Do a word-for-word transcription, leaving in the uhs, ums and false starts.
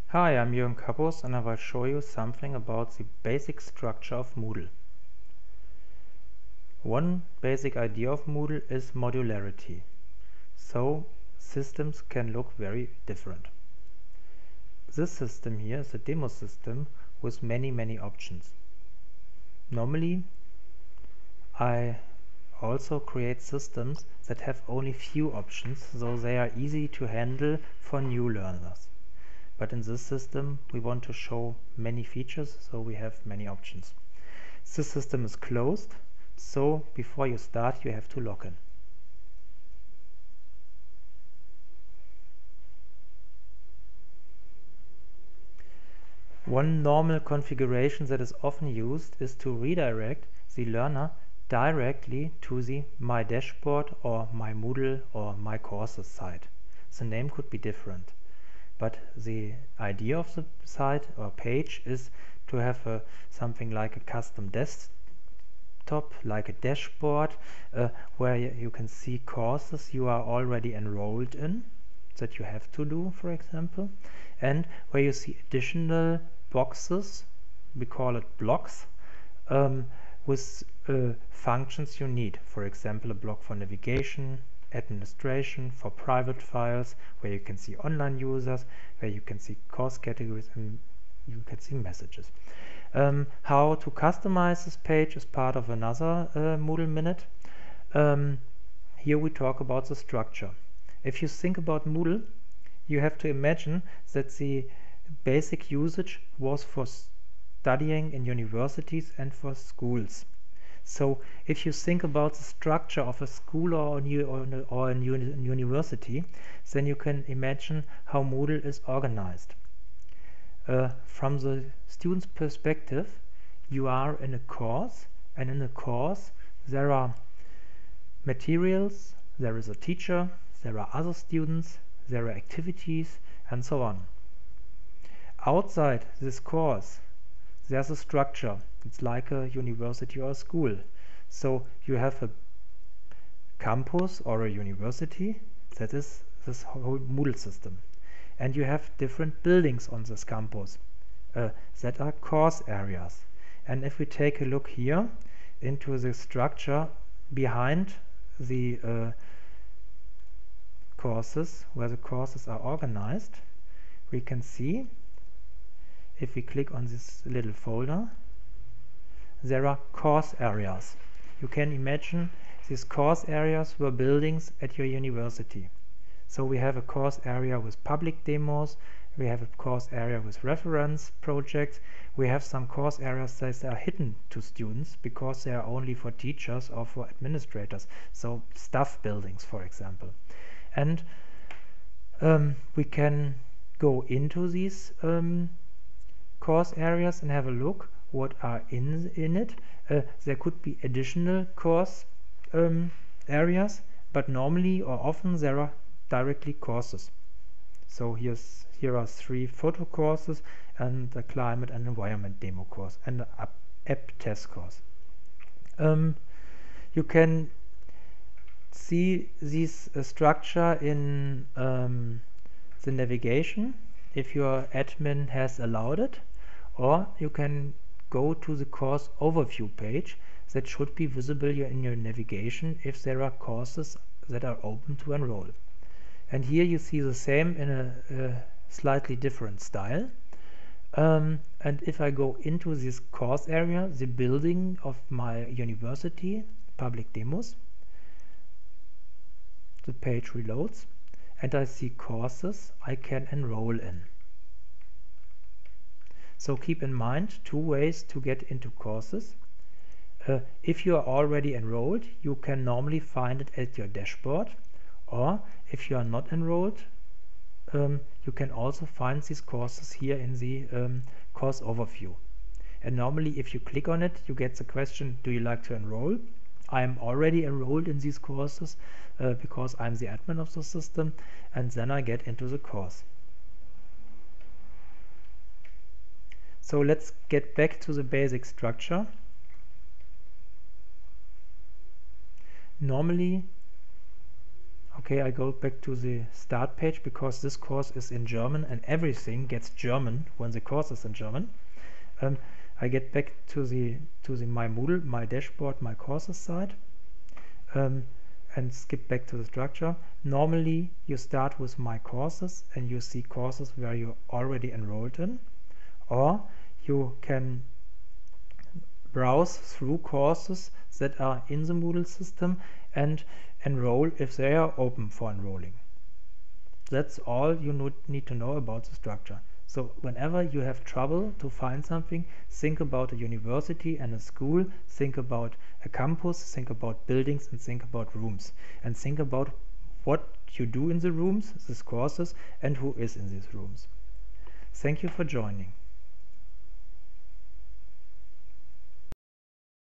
Hi, I'm Jürgen Kappus and I will show you something about the basic structure of Moodle. One basic idea of Moodle is modularity. So systems can look very different. This system here is a demo system with many many options. Normally I also create systems that have only few options, so they are easy to handle for new learners. But in this system we want to show many features, so we have many options. This system is closed, so before you start you have to log in. One normal configuration that is often used is to redirect the learner directly to the My Dashboard or My Moodle or My Courses site. The name could be different, but the idea of the site or page is to have a, something like a custom desktop, like a dashboard, uh, where you can see courses you are already enrolled in, that you have to do, for example, and where you see additional boxes, we call it blocks, um, with uh, functions you need. For example, a block for navigation, administration, for private files, where you can see online users, where you can see course categories, and you can see messages. Um, how to customize this page is part of another uh, Moodle Minute. Um, here we talk about the structure. If you think about Moodle, you have to imagine that the basic usage was for studying in universities and for schools. So if you think about the structure of a school or a, or or a university, then you can imagine how Moodle is organized. Uh, from the student's perspective, you are in a course, and in a course there are materials, there is a teacher, there are other students, there are activities, and so on. Outside this course there's a structure. It's like a university or a school. So you have a campus or a university, that is this whole Moodle system. And you have different buildings on this campus uh, that are course areas. And if we take a look here into the structure behind the uh, courses, where the courses are organized, we can see, if we click on this little folder, there are course areas. You can imagine these course areas were buildings at your university. So we have a course area with public demos, we have a course area with reference projects, we have some course areas that are hidden to students because they are only for teachers or for administrators, so staff buildings, for example. And um, we can go into these um, course areas and have a look what are in in it. Uh, there could be additional course um, areas, but normally or often there are directly courses. So here's here are three photo courses and a climate and environment demo course and an app, app test course. Um, you can see this uh, structure in um, the navigation if your admin has allowed it, or you can go to the course overview page that should be visible in your navigation if there are courses that are open to enroll. And here you see the same in a, a slightly different style. Um, and if I go into this course area, the building of my university, public demos, the page reloads and I see courses I can enroll in. So keep in mind two ways to get into courses. Uh, if you are already enrolled, you can normally find it at your dashboard, or if you are not enrolled, um, you can also find these courses here in the um, course overview. And normally if you click on it, you get the question, do you like to enroll? I am already enrolled in these courses uh, because I'm the admin of the system, and then I get into the course. So let's get back to the basic structure. Normally Okay, I go back to the start page because this course is in German and everything gets German when the course is in German. Um, I get back to the to the My Moodle, My Dashboard, My Courses site, um, and skip back to the structure. Normally, you start with My Courses and you see courses where you're already enrolled in, or you can browse through courses that are in the Moodle system and enroll if they are open for enrolling. That's all you need to know about the structure. So whenever you have trouble to find something, think about a university and a school, think about a campus, think about buildings, and think about rooms. And think about what you do in the rooms, these courses, and who is in these rooms. Thank you for joining.